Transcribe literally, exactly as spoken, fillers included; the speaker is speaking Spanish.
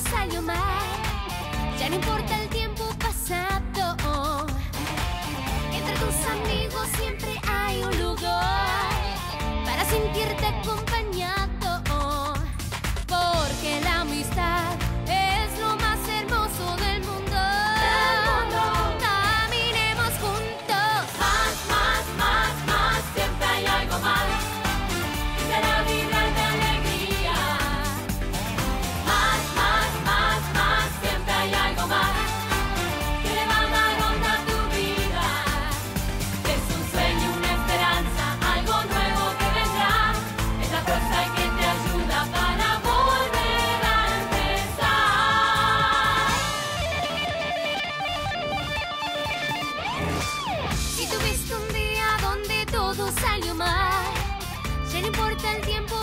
salió mal. Ya no importa el tiempo pasado. Entre tus amigos siempre hay un lugar para sentirte acompañado. Porque la amistad es lo más hermoso del mundo. Del mundo. Caminemos juntos. Más, más, más, más, siempre hay algo más. Será vibrar de alegría. Más, más, más, más, siempre hay algo más que le va a dar onda a tu vida. Es un sueño, una esperanza, algo nuevo que vendrá. Es la fuerza que te ayuda para volver a empezar. Si tuviste un día donde todo salió mal, ya no importa el tiempo